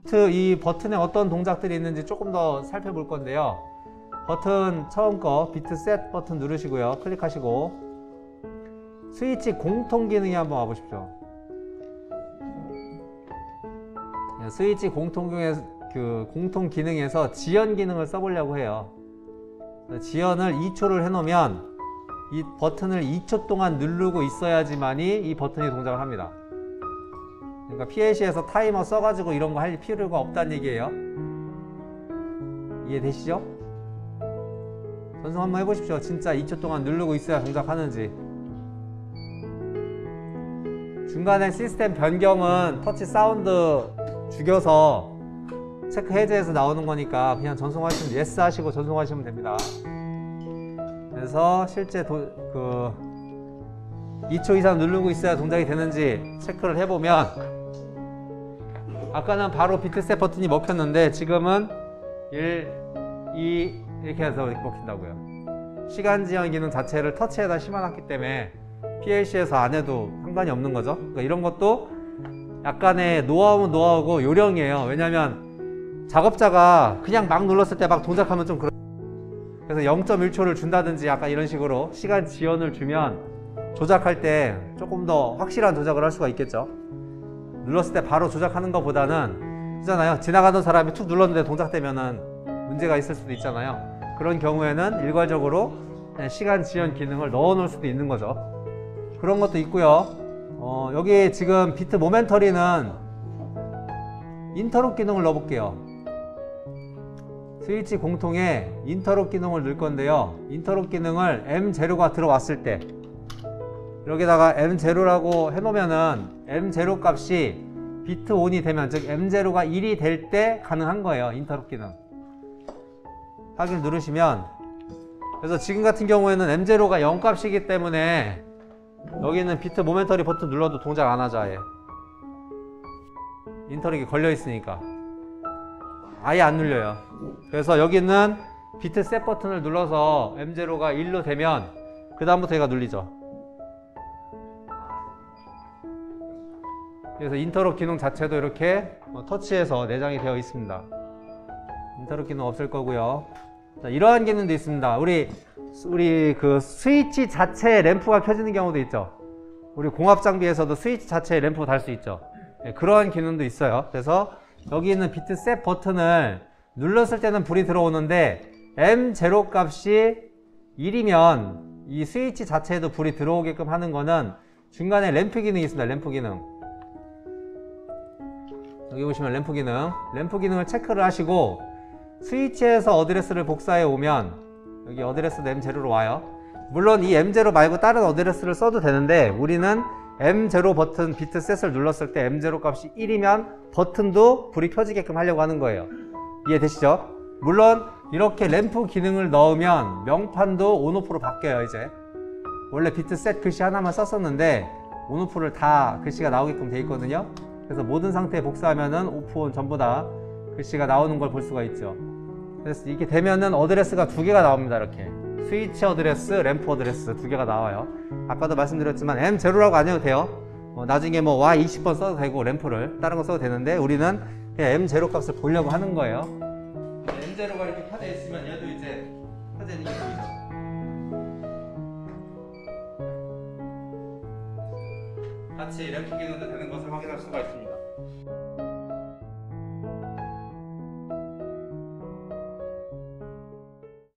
이 버튼에 어떤 동작들이 있는지 조금 더 살펴볼 건데요. 버튼 처음 거 비트 셋 버튼 누르시고요. 클릭하시고 스위치 공통 기능에 한번 와보십시오. 스위치 공통 기능에서 지연 기능을 써보려고 해요. 지연을 2초를 해놓으면 이 버튼을 2초 동안 누르고 있어야지만이 이 버튼이 동작을 합니다. 그러니까 PLC에서 타이머 써가지고 이런 거 할 필요가 없다는 얘기예요. 이해되시죠? 전송 한번 해보십시오. 진짜 2초 동안 누르고 있어야 동작하는지. 중간에 시스템 변경은 터치 사운드 죽여서 체크 해제해서 나오는 거니까 그냥 전송하시면 예스 하시고 전송하시면 됩니다. 그래서 실제 2초 이상 누르고 있어야 동작이 되는지 체크를 해보면 아까는 바로 비트셋 버튼이 먹혔는데 지금은 1, 2 이렇게 해서 먹힌다고요. 시간 지연 기능 자체를 터치에다 심어놨기 때문에 PLC에서 안 해도 상관이 없는 거죠. 그러니까 이런 것도 약간의 노하우는 노하우고 요령이에요. 왜냐면 작업자가 그냥 막 눌렀을 때 막 동작하면 좀 그래서 0.1초를 준다든지 약간 이런 식으로 시간 지연을 주면 조작할 때 조금 더 확실한 조작을 할 수가 있겠죠. 눌렀을 때 바로 조작하는 것보다는 그잖아요. 지나가던 사람이 툭 눌렀는데 동작되면은 문제가 있을 수도 있잖아요. 그런 경우에는 일괄적으로 시간 지연 기능을 넣어 놓을 수도 있는 거죠. 그런 것도 있고요. 여기 지금 비트 모멘터리는 인터럽 기능을 넣어 볼게요. 스위치 공통에 인터럽 기능을 넣을 건데요. 인터럽 기능을 M0가 들어왔을 때 여기다가 M0라고 해놓으면은 M0 값이 비트 ON이 되면, 즉 M0가 1이 될 때 가능한 거예요. 인터럽 기능 확인을 누르시면, 그래서 지금 같은 경우에는 M0가 0 값이기 때문에 여기는 비트 모멘터리 버튼 눌러도 동작 안 하죠. 아예 인터럽이 걸려 있으니까 아예 안 눌려요. 그래서 여기는 비트 셋 버튼을 눌러서 M0가 1로 되면 그 다음부터 얘가 눌리죠. 그래서 인터럽 기능 자체도 이렇게 터치해서 내장이 되어 있습니다. 인터럽 기능 없을 거고요. 자, 이러한 기능도 있습니다. 우리 그 스위치 자체에 램프가 켜지는 경우도 있죠. 우리 공합 장비에서도 스위치 자체에 램프가 달 수 있죠. 네, 그러한 기능도 있어요. 그래서 여기 있는 비트 셋 버튼을 눌렀을 때는 불이 들어오는데 M0 값이 1이면 이 스위치 자체에도 불이 들어오게끔 하는 거는 중간에 램프 기능이 있습니다. 램프 기능. 여기 보시면 램프 기능을 체크를 하시고 스위치에서 어드레스를 복사해 오면 여기 어드레스도 M0로 와요. 물론 이 M0 말고 다른 어드레스를 써도 되는데 우리는 M0 버튼 비트 셋을 눌렀을 때 M0 값이 1이면 버튼도 불이 켜지게끔 하려고 하는 거예요. 이해되시죠? 물론 이렇게 램프 기능을 넣으면 명판도 온오프로 바뀌어요. 이제 원래 비트 셋 글씨 하나만 썼었는데 온오프를 다 글씨가 나오게끔 돼 있거든요. 그래서 모든 상태에 복사하면은 오프 온 전부 다 글씨가 나오는 걸 볼 수가 있죠. 그래서 이렇게 되면은 어드레스가 두 개가 나옵니다. 이렇게 스위치 어드레스, 램프 어드레스 두 개가 나와요. 아까도 말씀드렸지만 M0라고 안 해도 돼요. 나중에 뭐 Y20번 써도 되고 램프를 다른 거 써도 되는데 우리는 그냥 M0 값을 보려고 하는 거예요. M0가 이렇게 켜져 있으면 얘도 이제 켜져 있는 게 보이죠. 같이 램프 기능도 되는 것을 확인할 수가 있습니다.